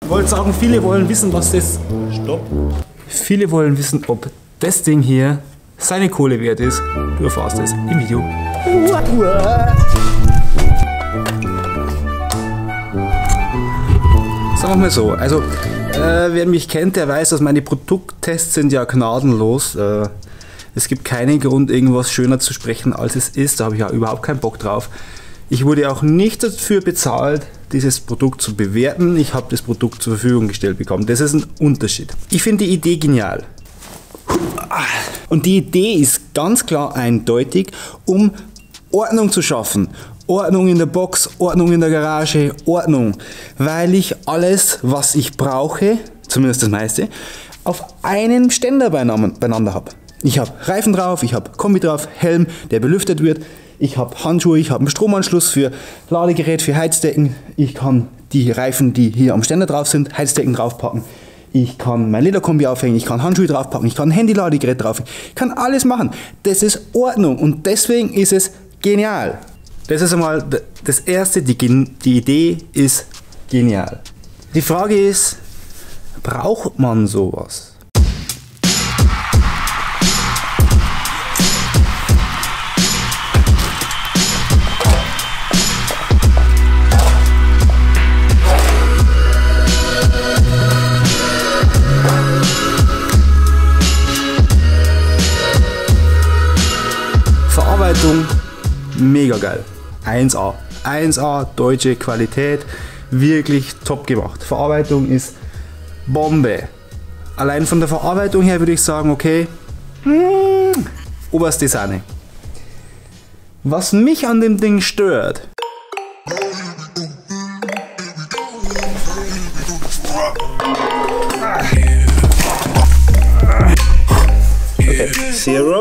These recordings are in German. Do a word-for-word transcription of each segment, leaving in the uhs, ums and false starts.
Ich wollte sagen, viele wollen wissen, was das... Stopp. Viele wollen wissen, ob das Ding hier seine Kohle wert ist. Du erfährst es im Video. Sagen wir mal so, also äh, wer mich kennt, der weiß, dass meine Produkttests sind ja gnadenlos. Äh, es gibt keinen Grund, irgendwas schöner zu sprechen, als es ist. Da habe ich ja überhaupt keinen Bock drauf. Ich wurde auch nicht dafür bezahlt, dieses Produkt zu bewerten. Ich habe das Produkt zur Verfügung gestellt bekommen. Das ist ein Unterschied. Ich finde die Idee genial. Und die Idee ist ganz klar eindeutig, um Ordnung zu schaffen. Ordnung in der Box, Ordnung in der Garage, Ordnung. Weil ich alles, was ich brauche, zumindest das meiste, auf einen Ständer beieinander habe. Ich habe Reifen drauf, ich habe Kombi drauf, Helm, der belüftet wird. Ich habe Handschuhe, ich habe einen Stromanschluss für Ladegerät, für Heizdecken. Ich kann die Reifen, die hier am Ständer drauf sind, Heizdecken draufpacken. Ich kann mein Lederkombi aufhängen, ich kann Handschuhe draufpacken, ich kann ein Handy-Ladegerät draufhängen. Ich kann alles machen. Das ist Ordnung und deswegen ist es genial. Das ist einmal das Erste, die, die Idee ist genial. Die Frage ist, braucht man sowas? Verarbeitung, mega geil. eins A. eins A, deutsche Qualität, wirklich top gemacht. Verarbeitung ist Bombe. Allein von der Verarbeitung her würde ich sagen, okay, hmm, oberste Sahne. Was mich an dem Ding stört, okay. Zero.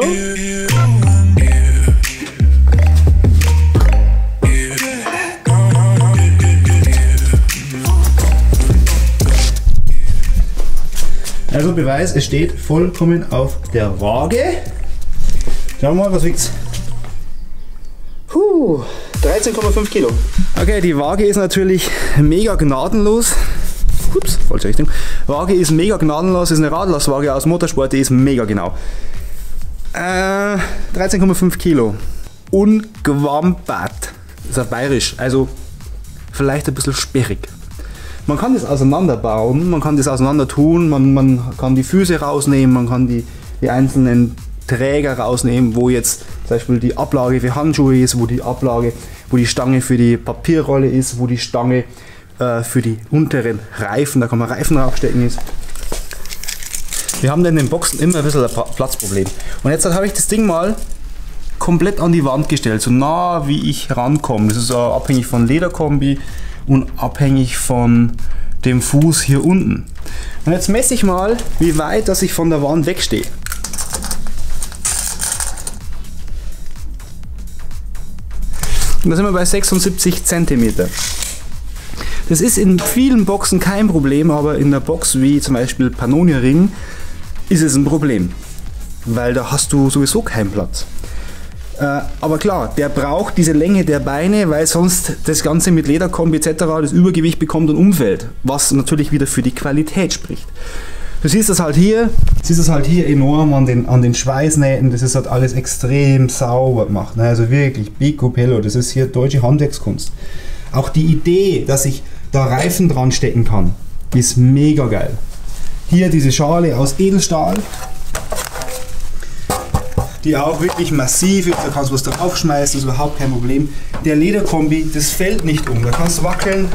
Also Beweis, es steht vollkommen auf der Waage. Schauen wir mal, was wiegt's? Puh, dreizehn Komma fünf Kilo. Okay, die Waage ist natürlich mega gnadenlos. Ups, falsche Richtung. Waage ist mega gnadenlos, ist eine Radlastwaage aus Motorsport, die ist mega genau. Äh, dreizehn Komma fünf Kilo. Ungewampert. Das ist auf Bayerisch, also vielleicht ein bisschen sperrig. Man kann das auseinanderbauen, man kann das auseinander tun, man, man kann die Füße rausnehmen, man kann die, die einzelnen Träger rausnehmen, wo jetzt zum Beispiel die Ablage für Handschuhe ist, wo die Ablage, wo die Stange für die Papierrolle ist, wo die Stange äh, für die unteren Reifen, da kann man Reifen draufstecken ist. Wir haben in den Boxen immer ein bisschen ein Platzproblem. Und jetzt habe ich das Ding mal komplett an die Wand gestellt, so nah wie ich rankomme. Das ist uh, abhängig von Lederkombi und abhängig von dem Fuß hier unten. Und jetzt messe ich mal, wie weit dass ich von der Wand wegstehe. Und da sind wir bei sechsundsiebzig Zentimeter. Das ist in vielen Boxen kein Problem, aber in der Box wie zum Beispiel Pannonia Ring ist es ein Problem, weil da hast du sowieso keinen Platz. Äh, aber klar, der braucht diese Länge der Beine, weil sonst das Ganze mit Lederkombi et cetera das Übergewicht bekommt und umfällt, was natürlich wieder für die Qualität spricht. Du siehst das halt hier, siehst das halt hier enorm an den, an den Schweißnähten, das ist halt alles extrem sauber gemacht, ne? Also wirklich picobello, das ist hier deutsche Handwerkskunst. Auch die Idee, dass ich da Reifen dran stecken kann, ist mega geil. Hier diese Schale aus Edelstahl, die auch wirklich massiv ist, da kannst du was draufschmeißen, ist überhaupt kein Problem. Der Lederkombi, das fällt nicht um, da kannst du wackeln.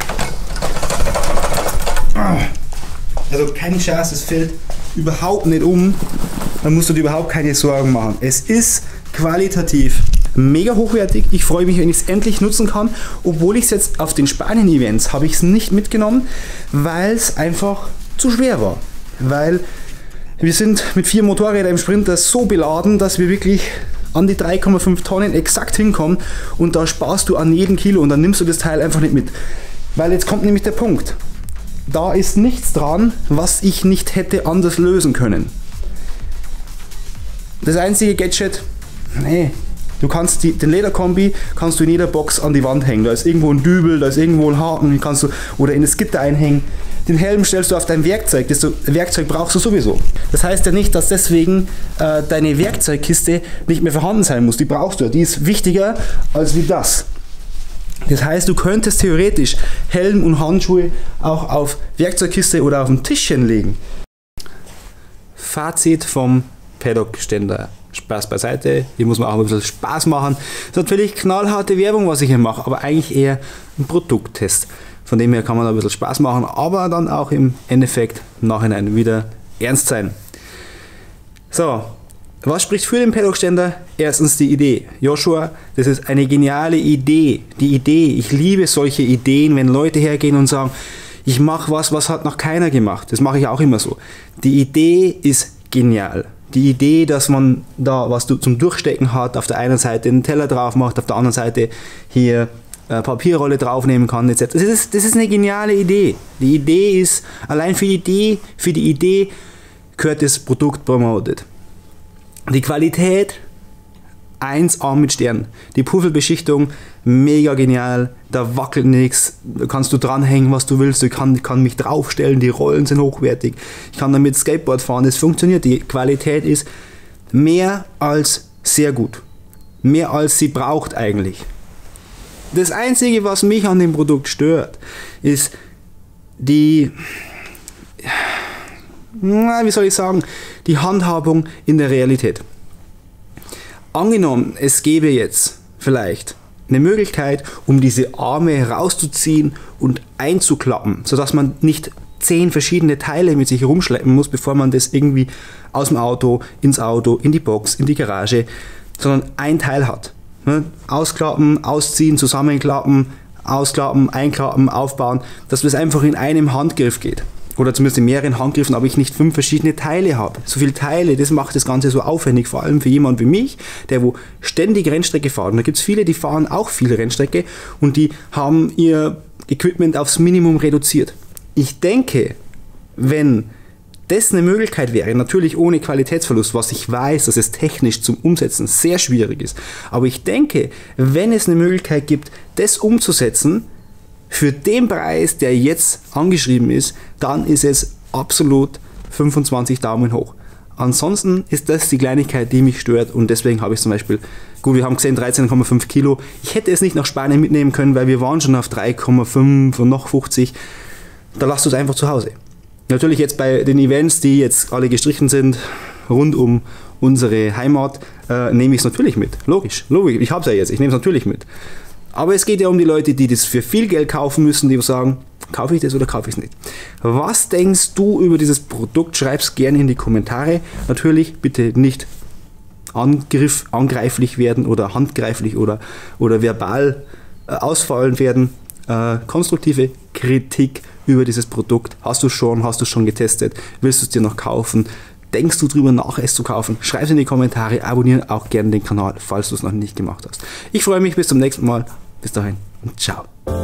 Also kein Scherz, es fällt überhaupt nicht um, da musst du dir überhaupt keine Sorgen machen. Es ist qualitativ mega hochwertig, ich freue mich, wenn ich es endlich nutzen kann, obwohl ich es jetzt auf den Spanien-Events habe ich es nicht mitgenommen, weil es einfach zu schwer war. Weil wir sind mit vier Motorrädern im Sprinter so beladen, dass wir wirklich an die drei Komma fünf Tonnen exakt hinkommen und da sparst du an jedem Kilo und dann nimmst du das Teil einfach nicht mit. Weil jetzt kommt nämlich der Punkt. Da ist nichts dran, was ich nicht hätte anders lösen können. Das einzige Gadget, nee, du kannst die, den Lederkombi kannst du in jeder Box an die Wand hängen. Da ist irgendwo ein Dübel, da ist irgendwo ein Haken, kannst du oder in das Gitter einhängen. den Helm stellst du auf dein Werkzeug, das du, Werkzeug brauchst du sowieso. Das heißt ja nicht, dass deswegen äh, deine Werkzeugkiste nicht mehr vorhanden sein muss. Die brauchst du, die ist wichtiger als wie das. Das heißt, du könntest theoretisch Helm und Handschuhe auch auf Werkzeugkiste oder auf ein Tischchen legen. Fazit vom Paddock-Ständer. Spaß beiseite, hier muss man auch ein bisschen Spaß machen. Das ist natürlich knallharte Werbung, was ich hier mache, aber eigentlich eher ein Produkttest. Von dem her kann man ein bisschen Spaß machen, aber dann auch im Endeffekt im Nachhinein wieder ernst sein. So, was spricht für den Paddock-Ständer? Erstens die Idee. Joshua, das ist eine geniale Idee. Die Idee, ich liebe solche Ideen, wenn Leute hergehen und sagen, ich mache was, was hat noch keiner gemacht. Das mache ich auch immer so. Die Idee ist genial. Die Idee, dass man da was zum Durchstecken hat, auf der einen Seite einen Teller drauf macht, auf der anderen Seite hier eine Papierrolle draufnehmen kann, et cetera. Das ist, das ist eine geniale Idee. Die Idee ist, allein für die Idee, für die Idee gehört das Produkt promoted. Die Qualität, eins A mit Stern. Die Puffelbeschichtung, mega genial, da wackelt nichts, da kannst du dranhängen, was du willst, ich kann, kann mich draufstellen, die Rollen sind hochwertig, ich kann damit Skateboard fahren, das funktioniert, die Qualität ist mehr als sehr gut, mehr als sie braucht eigentlich. Das Einzige, was mich an dem Produkt stört, ist die, na, wie soll ich sagen, die Handhabung in der Realität. Angenommen, es gäbe jetzt vielleicht eine Möglichkeit, um diese Arme herauszuziehen und einzuklappen, sodass man nicht zehn verschiedene Teile mit sich herumschleppen muss, bevor man das irgendwie aus dem Auto, ins Auto, in die Box, in die Garage, sondern ein Teil hat. Ausklappen, ausziehen, zusammenklappen, ausklappen, einklappen, aufbauen, dass es einfach in einem Handgriff geht. Oder zumindest in mehreren Handgriffen, aber ich nicht fünf verschiedene Teile habe. So viele Teile, das macht das Ganze so aufwendig, vor allem für jemanden wie mich, der wo ständig Rennstrecke fährt. Und da gibt es viele, die fahren auch viel Rennstrecke und die haben ihr Equipment aufs Minimum reduziert. Ich denke, wenn das eine Möglichkeit wäre, natürlich ohne Qualitätsverlust, was ich weiß, dass es technisch zum Umsetzen sehr schwierig ist, aber ich denke, wenn es eine Möglichkeit gibt, das umzusetzen, für den Preis, der jetzt angeschrieben ist, dann ist es absolut fünfundzwanzig Daumen hoch. Ansonsten ist das die Kleinigkeit, die mich stört und deswegen habe ich zum Beispiel, gut, wir haben gesehen dreizehn Komma fünf Kilo, ich hätte es nicht nach Spanien mitnehmen können, weil wir waren schon auf drei Komma fünf und noch fünfzig, da lasst du es einfach zu Hause. Natürlich jetzt bei den Events, die jetzt alle gestrichen sind, rund um unsere Heimat, äh, nehme ich es natürlich mit, logisch, logisch, ich habe es ja jetzt, ich nehme es natürlich mit. Aber es geht ja um die Leute, die das für viel Geld kaufen müssen, die sagen, kaufe ich das oder kaufe ich es nicht. Was denkst du über dieses Produkt? Schreib es gerne in die Kommentare. Natürlich bitte nicht Angriff, angreiflich werden oder handgreiflich oder, oder verbal äh, ausfallen werden. Äh, konstruktive Kritik über dieses Produkt. Hast du schon, hast du schon getestet? Willst du es dir noch kaufen? Denkst du drüber nach, es zu kaufen? Schreib es in die Kommentare, abonniere auch gerne den Kanal, falls du es noch nicht gemacht hast. Ich freue mich, bis zum nächsten Mal. Bis dahin und ciao.